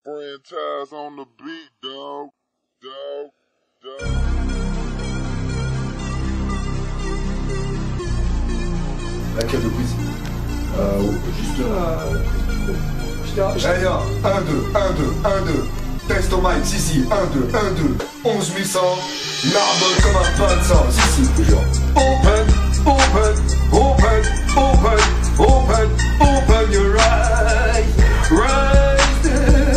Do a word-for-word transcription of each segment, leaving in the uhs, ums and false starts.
Franchise on the beat, dog, dog, dog. Laquelle de quiz? Euh, juste là. Allez, un, deux, un, deux, un, deux. Test au mic, si, si, un, deux, un, deux. onze mille cent. Narbonne comme un pain de sang, si, si, toujours. Open, open, open, open, open, open your eyes, right.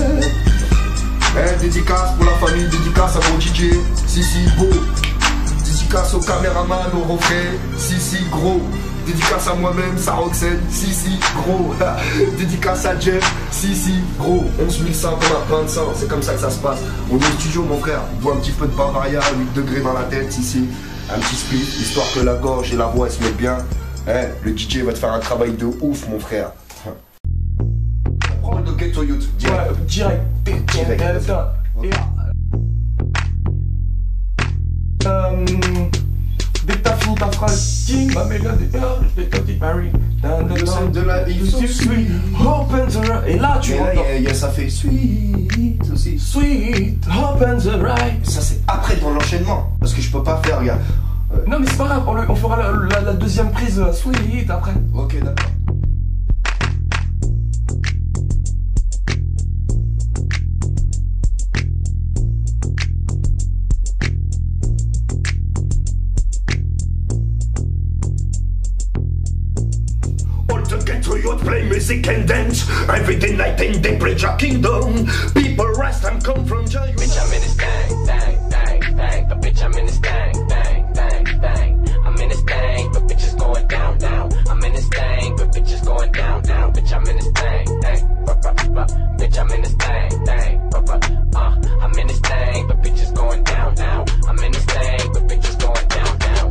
Eh, dédicace pour la famille, dédicace à mon D J, si, si, beau. Dédicace au caméraman, au refrain, si, si, gros. Dédicace à moi-même, Saroxène, si si, gros. Dédicace à Jeff, si si, gros. onze mille cent comme un pain de sang, c'est comme ça que ça se passe. On est au studio, mon frère, on boit un petit peu de Bavaria, huit degrés dans la tête, si si. Un petit split, histoire que la gorge et la voix se mettent bien. Eh, le D J va te faire un travail de ouf, mon frère. Prends le Get to Youth, direct. Ouais, direct. Direct. Euh... Dès que t'as fini ta phrase, King, ma mélodie, dès que t'as Paris, Le scène de la vie, so sweet. Open the right. Et là, tu vois. Et là, ça fait sweet aussi. Sweet, open the right. Ça, c'est après dans l'enchaînement. Parce que je peux pas faire, regarde. Euh... Non, mais c'est pas grave, on, le, on fera la, la, la deuxième prise euh, sweet après. Ok, d'accord. Play music and dance every day, night and day, preach our kingdom. People rest, I'm come from Jaya. Bitch, I'm in this thing, thing, thing, thing. The bitch, I'm in this thing, thing, thing, thing. I'm in this thing, but bitch is going down, down. I'm in this thing, but bitch is going down, down. Bitch, I'm in this thing, thing. Bitch, I'm in this thing, thing. Uh, I'm in this thing, but bitch is going down, down. I'm in this thing, but bitch is going down, down.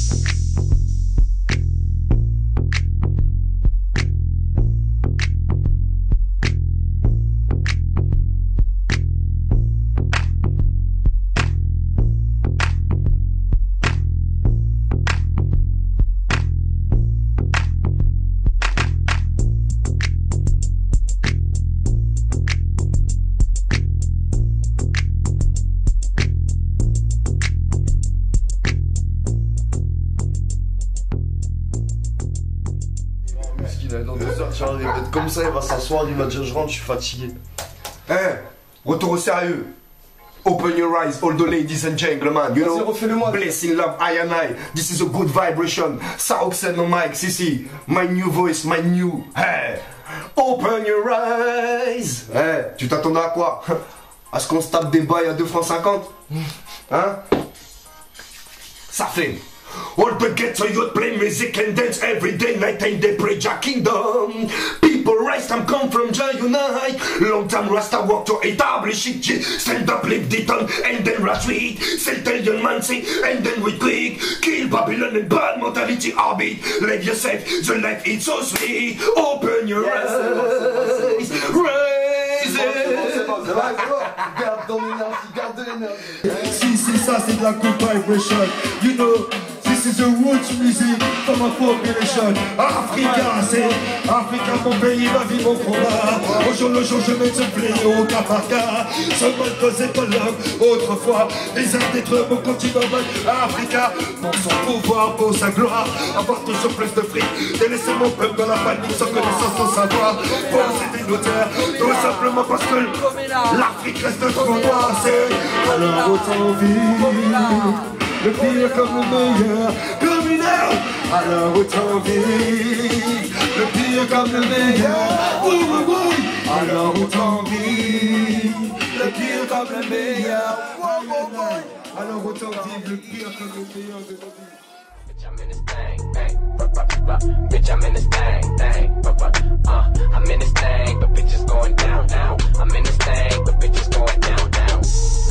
Dans deux heures, tu vois, il va être comme ça, il va s'asseoir, il va dire je rentre, je suis fatigué. Eh, hey, retour au sérieux. Open your eyes, all the ladies and gentlemen, you know. Blessing, love, I and I. This is a good vibration. Saroxène on mic, si si. My new voice, my new. Hey, open your eyes. Eh, hey, tu t'attendais à quoi? À ce qu'on se tape des bails à deux francs cinquante? Hein? Ça fait. All the ghetto youth play music and dance every day, night and day, preach our kingdom. People rise, I'm come from Jah unite. Long time Rasta work to establish it. Stand up, lift the tongue, and then retreat. Say tell your man say, and then we click. Kill Babylon and bad mortality orbit. Live yourself, the life is so sweet. Open your yes, eyes, raise it. Garde ton énergie, garde de l'énergie. Si, si, ça c'est de la good vibration. You know, this is a roots music from a population. Africa, c'est Africa, mon pays, ma vie, mon combat. Au jour le jour, je mets ce fléau au cas par cas. Seulement causé par l'homme. Autrefois, les arts d'être mon continent. Africa, pour son pouvoir, pour sa gloire. Avoir toujours plus de fric. Délaisser mon peuple dans la panique, sans connaissance, sans savoir. Poser des notaires, tout simplement parce que l'Afrique reste trop noire. C'est alors autant vivre. Le pire comme le meilleur, comme une heure. Alors autant vivre. Le pire comme le meilleur. Oui, oui, oui. Alors autant vivre. Le pire comme le meilleur. Oui, oui, oui. Alors autant vivre. Le pire comme le meilleur de nos vies. Bitch, I'm in this thing, thing. Bitch, I'm in this thing, thing. Uh, I'm in this thing, but bitch is going down, down. I'm in this thing, but bitch is going down, down.